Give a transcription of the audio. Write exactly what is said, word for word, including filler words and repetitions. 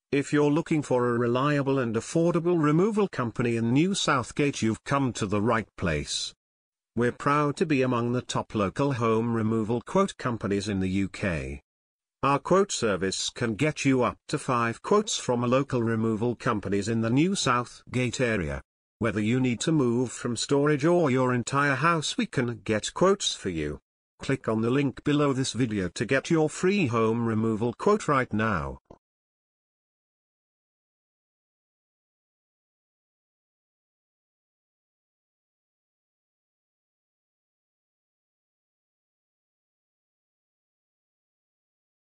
If you're looking for a reliable and affordable removal company in New Southgate, you've come to the right place. We're proud to be among the top local home removal quote companies in the U K. Our quote service can get you up to five quotes from a local removal companies in the New Southgate area. Whether you need to move from storage or your entire house, we can get quotes for you. Click on the link below this video to get your free home removal quote right now.